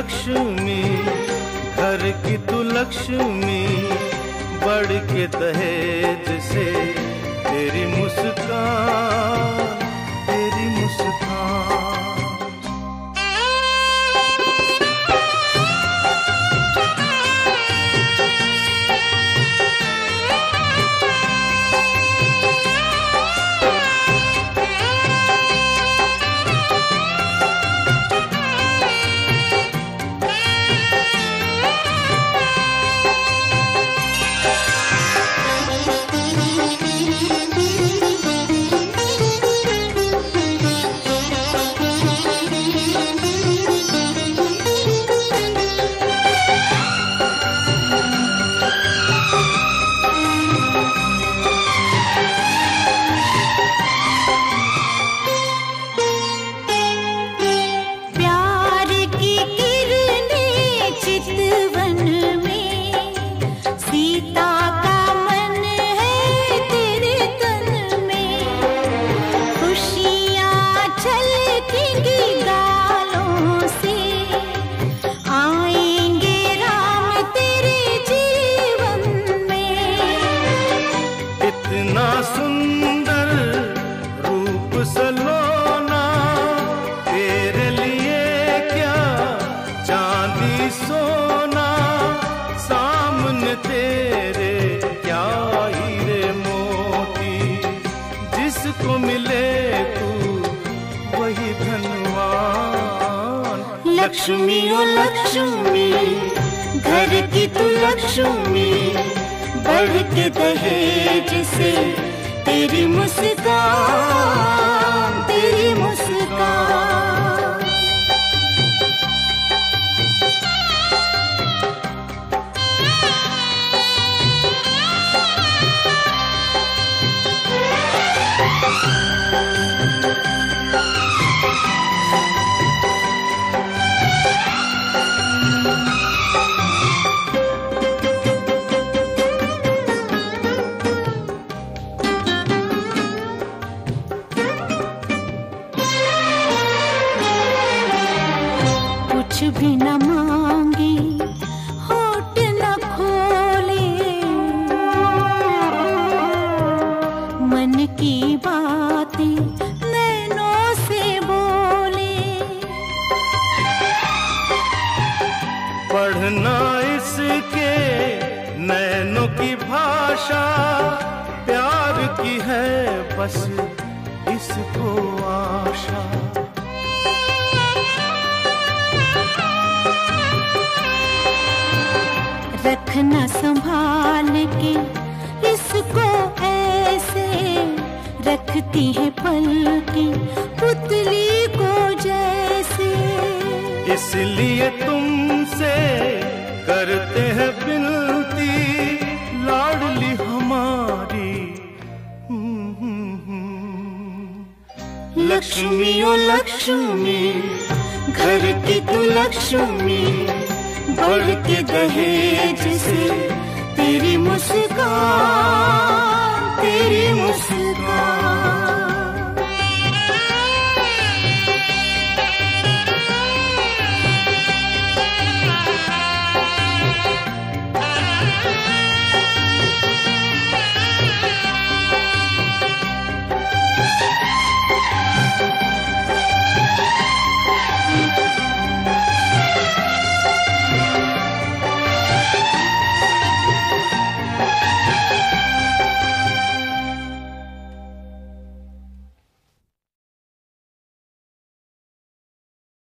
लक्ष्मी, घर की तू लक्ष्मी, बढ़ के दहेज से तेरी मुस्कान, तेरी मुस्कान। लक्ष्मी ओ लक्ष्मी, घर की तू लक्ष्मी, बढ़ के दहेज से तेरी मुस्कान, तेरी मुस्कान। भी न मांगी, होठ न खोले, मन की बातें नैनों से बोले। पढ़ना इसके नैनों की भाषा, प्यार की है बस इसको आशा। रखना संभाल के इसको ऐसे, रखती है पलके पुतली को जैसे। इसलिए तुमसे करते हैं विनती, लाडली हमारी लक्ष्मी ओ लक्ष्मी, घर की तू लक्ष्मी, बढ़ के दहेज से तेरी मुस्कान, तेरी मुस्कान।